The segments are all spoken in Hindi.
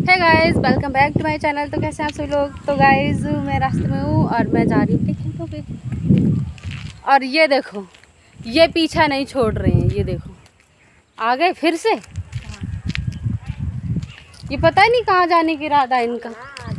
है guys, welcome back to my channel. तो कैसे हैं आप सभी लोग। तो गाइस मैं रास्ते में हूँ और मैं जा रही हूँ खेतों पे। और ये देखो, ये पीछा नहीं छोड़ रहे हैं। ये देखो आ गए फिर से। ये पता ही नहीं कहाँ जाने की इरादा है इनका।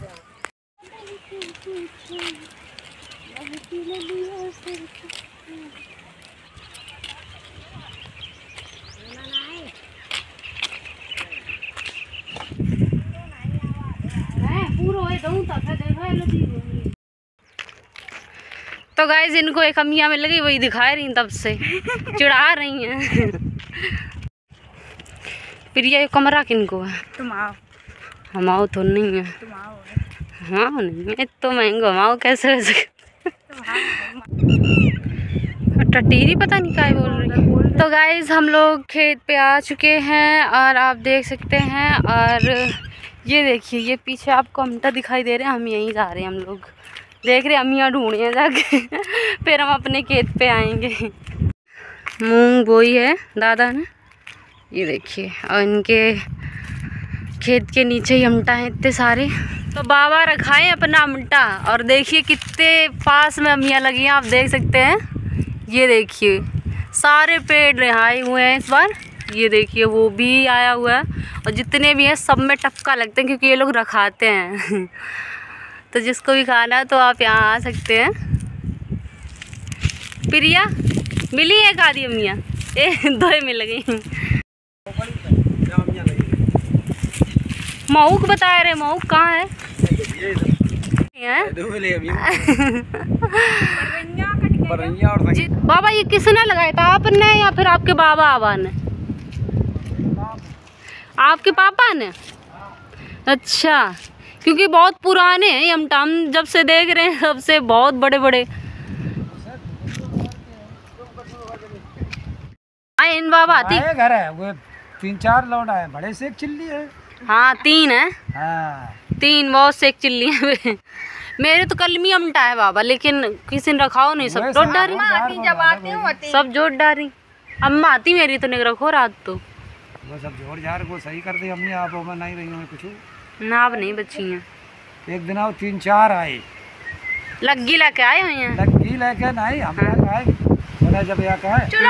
तो गाइस इनको एक अमिया मिल गई, वही दिखा रही तब से चिढ़ा रही हैं। प्रिया ये कमरा किनको है? तुम आओ। हम आओ तो नहीं है। तुम आओ। हाँ नहीं है तो महंगा हम आओ कैसे हो सके। टटीरी पता नहीं क्या बोल रही है। तो गाइस हम लोग खेत पे आ चुके हैं और आप देख सकते हैं। और ये देखिए, ये पीछे आपको अमटा दिखाई दे रहे हैं। हम यहीं जा रहे हैं। हम लोग देख रहे हैं अमियाँ ढूंढ रही हैं जाके। फिर हम अपने खेत पे आएंगे। मूंग बोई है दादा ने, ये देखिए। और इनके खेत के नीचे ही अमटा हैं इतने सारे। तो बाबा रखा है अपना अमटा और देखिए कितने पास में अमियाँ लगी हैं। आप देख सकते हैं, ये देखिए सारे पेड़ आए हुए हैं इस बार। ये देखिए वो भी आया हुआ है और जितने भी हैं सब में टपका लगते हैं क्योंकि ये लोग रखाते हैं। तो जिसको भी खाना है तो आप यहाँ आ सकते हैं। प्रिया मिली है आधी अमियाँ, दो ही मिल गई। मऊक बता रहे, मऊक कहाँ है? बाबा ये किसने लगाया था, आपने या फिर आपके बाबा आबा ने? आपके पापा ने? अच्छा, क्योंकि बहुत पुराने हैं हम जब से देख रहे हैं तब से बहुत बड़े बड़े आए। इन बाबा आती घर है वो 3-4 लौंडा है, बड़े से एक चिल्ली है। हाँ 3 है। हाँ 3 बहुत से एक चिल्ली है। मेरे तो कलमी अमटा है बाबा, लेकिन किसी ने रखाओ नहीं, सब जोड़ डारी। सब जोड़ डारी। अम्मा आती मेरी तो नहीं रखो रात तो वो सब जोड़ झाड़ को सही कर दे। अम्मी आप मैं नहीं रही हूँ कुछ ना, अब नहीं बची हैं। एक दिन आओ 3-4 आए, लग्गी लेके आए हुए हैं। लग्गी लेके नहीं हम आए बोला जब यहाँ का है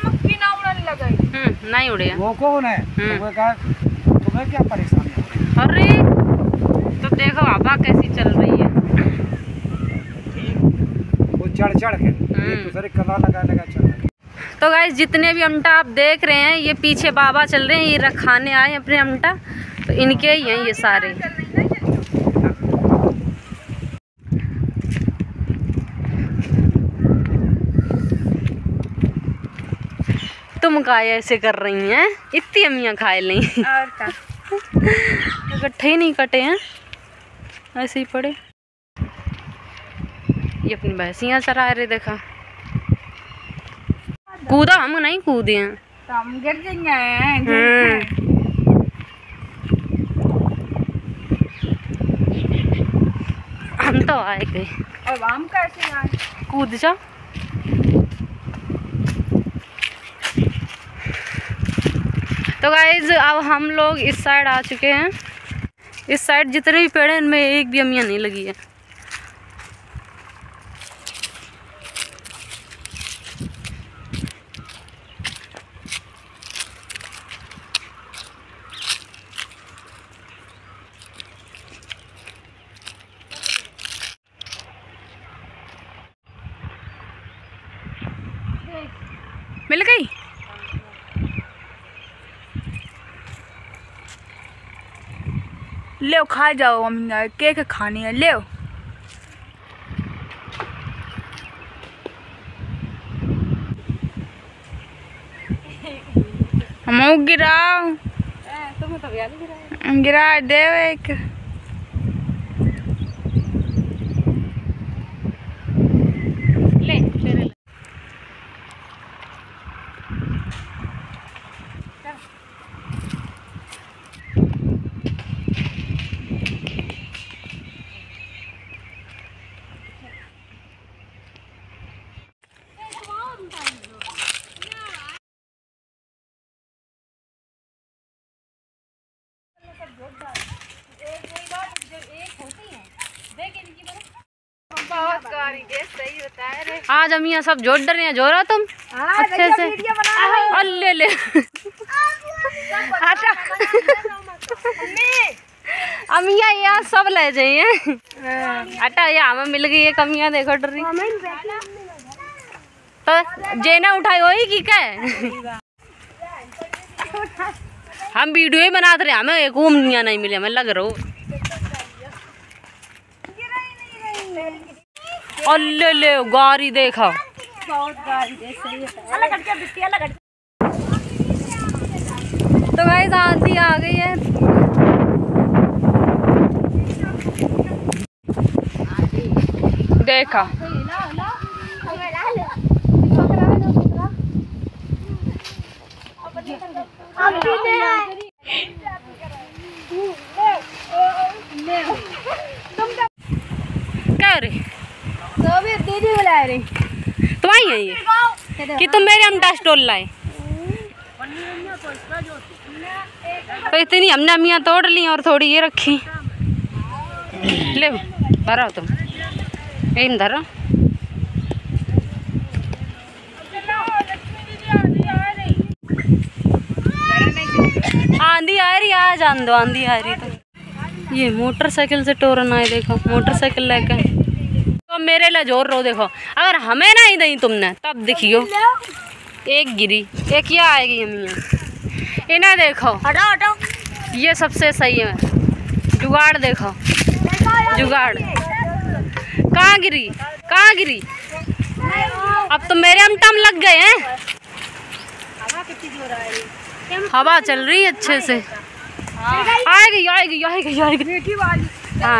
नहीं उड़े। वो कौन है? तो वो कहा तुम्हें क्या परेशानी हो रही? अरे तो देखो बाबा कैसी चल रही है। वो चढ़ के एक दूसरे कला लगा चढ़। तो गाइस जितने भी अमटा आप देख रहे हैं, ये पीछे बाबा चल रहे हैं, ये रखाने आए हैं अपने अमटा। तो इनके ही हैं ये सारे। तुम काय ऐसे कर रही हैं? इतनी अम्मियाँ खाए ली इकट्ठे ही नहीं कटे हैं, ऐसे ही पड़े। ये अपनी भैंसियाँ चरा रहे, देखा कूदा, हम नहीं कूदे हैं तो हम गिर जाएंगे। हम तो आए गए। अब हम कैसे आए? कूद जा। तो गाइज अब हम लोग इस साइड आ चुके हैं। इस साइड जितने भी पेड़ हैं इनमें एक भी अमियाँ नहीं लगी है। मिल गई? ले खा जाओ, हम केक खानी है। ले हम गिराओ, तुम्हें तो गिरा दे एक। ले तेरे आज अमिया सब जोड़ रहे हैं, जोड़ा तुम अच्छे से। अल्ले ले अमिया यार सब ले जाइए। अटा यहाँ हमें मिल गई एक अमिया, देखो डर रही तो जेना उठाई होई की क्या। हम वीडियो ही बनाते रहे, हमें एक अमिया नहीं मिले, हमें लग रहा। अल्ले ले गाड़ी देखा, तो गाइस आंधी आ गई है। देखा क्या रे दीदी बुला रही तुम आई है ये कि तुम मेरे हम डस्ट टोल लाए। तो इतनी हमने अमियाँ तोड़ ली और थोड़ी ये रखी। ले भरा तुम यही धरो। आंधी आ रही, आ जान दो, आंधी आ रही तो। ये मोटरसाइकिल से टोरन आए, देखो मोटरसाइकिल लेकर तो मेरे लिए जोर रो। देखो अगर हमें ना ही दई तुमने तब देखियो एक गिरी, एक ये आएगी अमियाँ। इन्हें देखो, हटाओ हटाओ, ये सबसे सही है। जुगाड़ देखो, जुगाड़ कहाँ गिरी, कहाँ गिरी। अब तो मेरे हम टम लग गए हैं। हवा चल रही है अच्छे से। आएगी आएगी आएगी आएगी। हाँ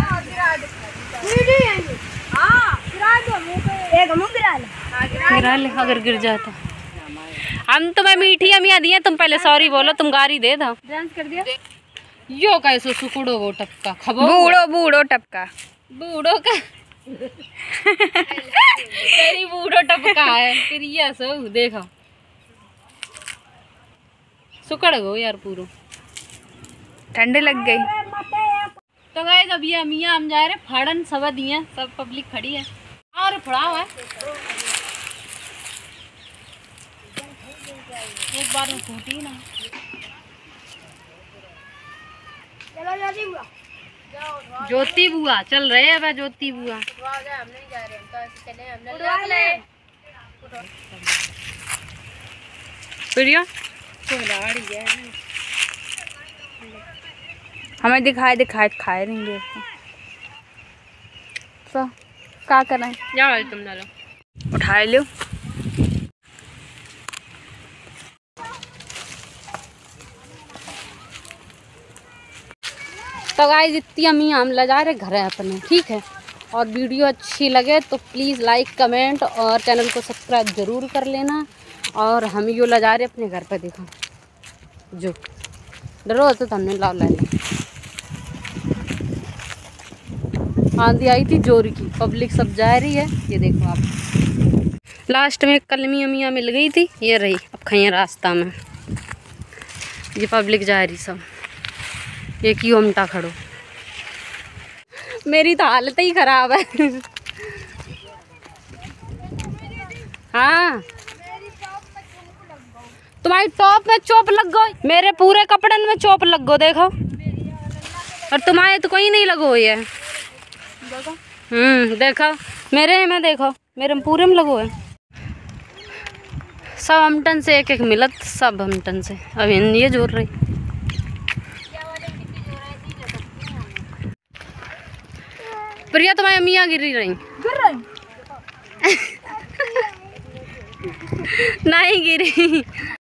गिरा ले, अगर गिर जाता। हम तुम्हें मीठी अमियाँ दिए, तुम पहले सॉरी बोलो, तुम गारी दे दो। डांस कर दिया यो कैसे सुकुड़ो वो टपका खबो बूढ़ो बूढ़ो टपका बूढ़ो का तेरी बूढ़ो टपका है फिर ये सो देखो सुकड़ गो यार पूरो, ठंड लग गई। तो गाइस अब ये अमियाँ हम जा रहे फाड़न सब दिए, सब पब्लिक खड़ी है और फड़ा हुआ है। एक बार में फूटी ना। ज्योति बुआ चल रहे हैं, ज्योति बुआ प्रिया हमें दिखाए दिखाए खाए नहीं दे तो क्या करें, जाओ तुम डालो उठाए लो। तो गाइस इतनी अम्मी हम ले जा रहे घर है अपने, ठीक है। और वीडियो अच्छी लगे तो प्लीज़ लाइक कमेंट और चैनल को सब्सक्राइब ज़रूर कर लेना। और हम यो ले जा रहे अपने घर पे, देखो जो डरो तो हमने लाओ ले आंधी आई थी जोर की, पब्लिक सब जा रही है। ये देखो आप लास्ट में कलमी अमियाँ मिल गई थी, ये रही अब खैया रास्ता में। ये पब्लिक जा रही सब, एक ही उमटा खड़ो। मेरी तो हालत ही खराब है। हाँ तुम्हारी टॉप में चोप लग गई, मेरे पूरे कपड़न में चोप लग गो देखो, और तुम्हारे तो कोई नहीं लगो ये। देखो मेरे में, देखो मेरे में पूरे में लगो है। सब हमटन से एक एक मिलत, सब हमटन से अब ये जोड़ रही। प्रिया तुम्हारी अम्मियाँ गिरी रही नहीं गिरी।